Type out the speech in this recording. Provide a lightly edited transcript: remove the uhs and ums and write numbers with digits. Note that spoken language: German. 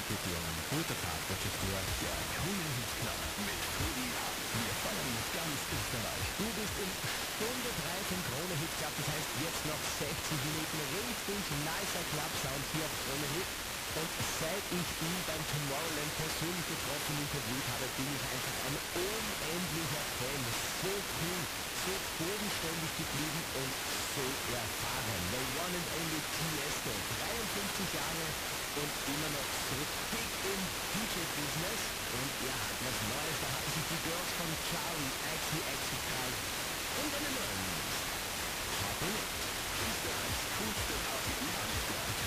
bitte um einen guten Tag, wünsche ich dir. Der Krone-Hit Club mit Rudi Hart. Wir feiern mit ganz Österreich. Du bist in Stunde 3 vom Krone Hit Club, das heißt jetzt noch 60 Minuten richtig nicer Club-Sound hier auf Krone Hit. Und seit ich ihn beim Tomorrowland persönlich getroffen und interviewt habe, bin ich einfach ein unendlicher Fan. So cool, so bodenständig geblieben und so erfahren. The one and only Tiesto, 53 Jahre und immer noch so big im DJ-Business. Und er hat was Neues, da haben sich die Girls von Charlie XCX gekauft und einen neuen Mix. Hop in it. Österreichs coolste Party im Tagesclub.